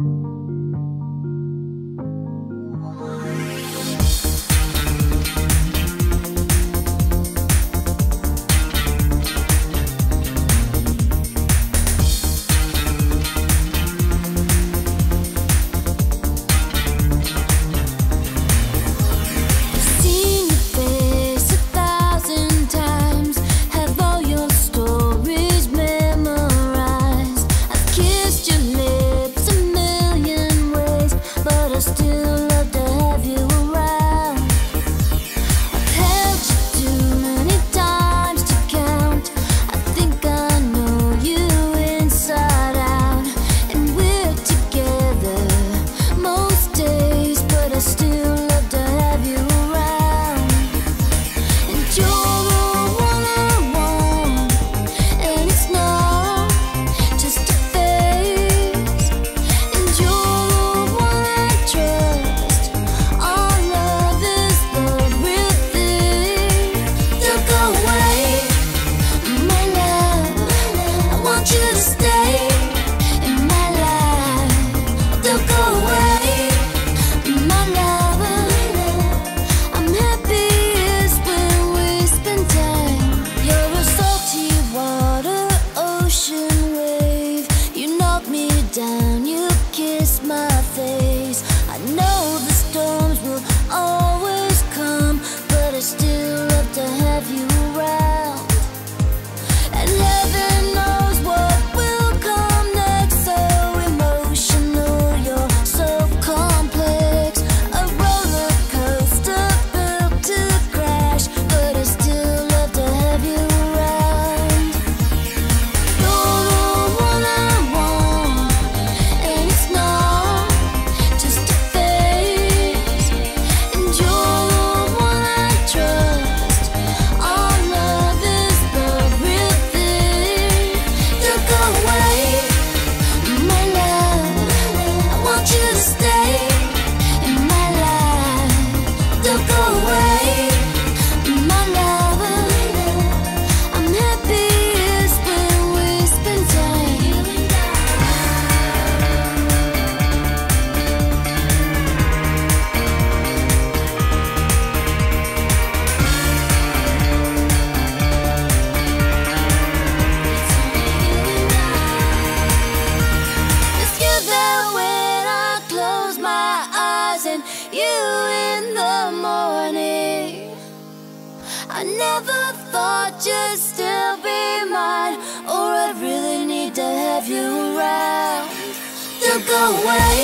I never thought you'd still be mine, or I'd really need to have you around. Don't go away,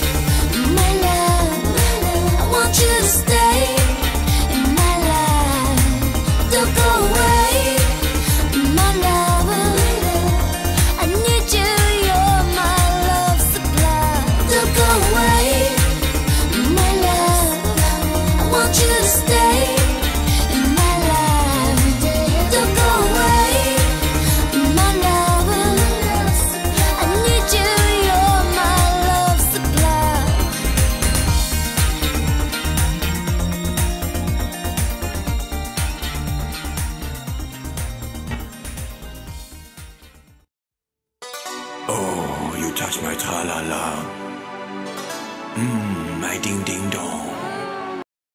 my love, I want you to stay in my life. Don't go away, my love, I need you, you're my love supply. Don't go away, my love, I want you to stay. Oh, you touch my tra-la-la. My ding